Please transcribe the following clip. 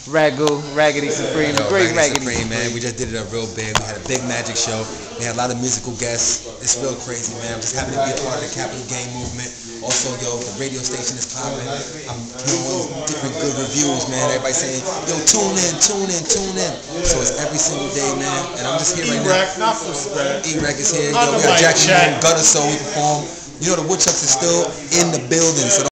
Raggedy Supreme, Yo, great Raggedy Raggedy Supreme, man. We just did it up real big. We had a big magic show. We had a lot of musical guests. It's real crazy, man. I'm just happy to be a part of the Capital Game movement. Also, yo, the radio station is popping. I'm hearing all these different good reviews, man. Everybody saying, yo, tune in. So it's every single day, man. And I'm just here right now. E-Rec is here. Yo, we got Jackie Moon, Gutter Soul, we perform. You know, the Woodchucks is still in the building. So